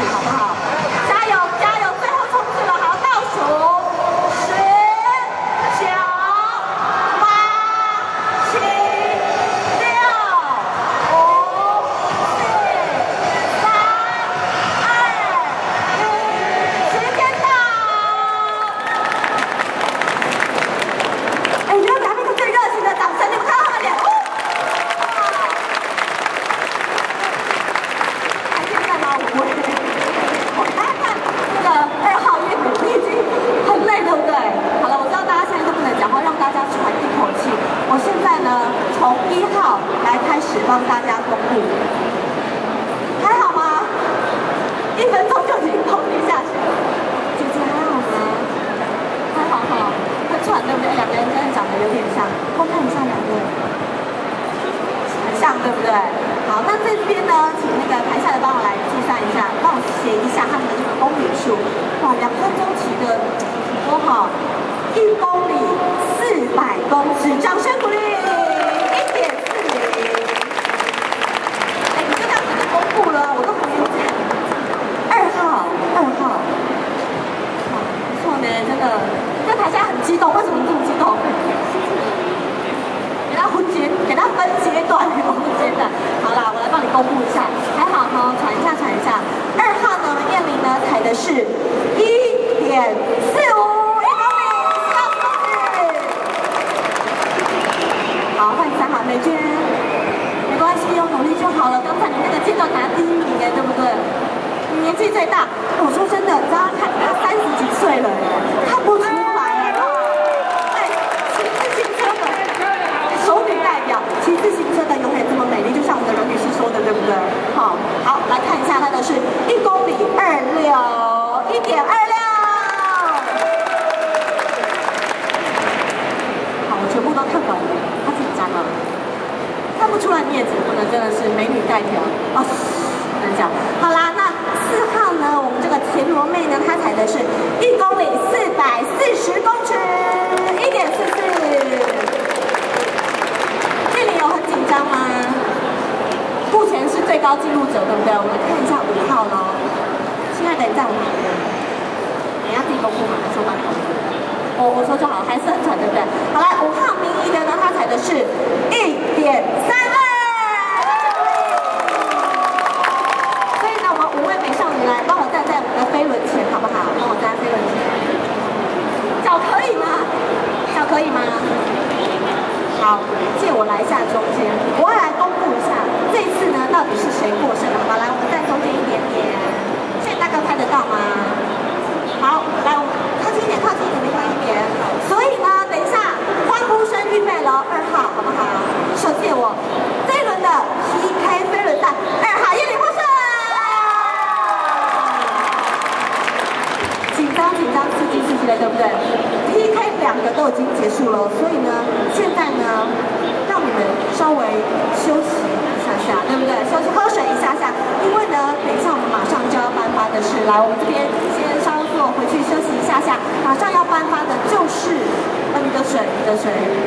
好不好？加油加油，最后冲刺了，好，倒数10、9、8、7、6、5、4、3、2、1，时间到。哎，你要给他们一个最热情的掌声，你们看到他们脸？还可以再吗？我大家看那个2号叶子，你已经很累，对不对？好了，我知道大家现在都不能讲话，让大家喘一口气。我现在呢，从1号来开始帮大家公布，还好吗？1分钟就已经通一下去了。姐姐还好吗？还好哈，很喘对不对？两个人真的长得有点像，我看一下两个，很像对不对？好，那这边呢，请那个台下的帮我来计算一下，帮我写一下他们的这个公里数。哇，2分钟骑的多好，1公里400公尺，掌声鼓励，1.40。哎，你就这样子就公布了，我都还没有讲。2号，哇，不错呢，真的。这台下很激动，为什么你这么激动？给他分阶段，好啦，我来帮你公布一下，还好哈，喘一下。2号呢，燕玲呢踩的是1.45，1公里4公尺。好，换3号美娟，没关系，有努力就好了。刚才你那个阶段拿第1名哎，对不对？你年纪最大，我说真的，你知道他30几岁了耶，看不出来了。骑自行车的永远这么美丽，就像我们的任女士说的，对不对？好，来看一下它的是1公里1.26。好，我全部都看完了，他紧张了，看不出来你也结婚了，真的是美女带条哦，不能讲。好啦，那4号呢？我们这个田螺妹呢，她踩的是1公里440公尺，1.44。很紧张吗？目前是最高纪录者，对不对？我们看一下5号喽。亲爱的，你在我旁边，你要自己公布吗？还是我帮你公布？我说就好，还是很喘，对不对？好来，5号名义的呢，他踩的是1.32。所以呢，我们5位美少女来帮我站在我们的飞轮前，好不好？帮我站在飞轮前。脚可以吗？脚可以吗？好，借我来一下中间，我要来公布一下，这次呢到底是谁获胜了？好，来，我们站中间一点点，现在大家看得到吗？好，来，我们靠近一点，离开一点。所以呢，等一下欢呼声预备喽，2号，好不好？手借我，这一轮的 PK 飞轮赛，2号燕玲获胜。紧张，刺激的，对不对？PK 2个都已经结束了，所以呢，现在呢，让你们稍微休息一下，对不对？休息喝水一下，因为呢，等一下我们马上就要颁发的是，来，我们这边先稍作回去休息一下，马上要颁发的就是你的水。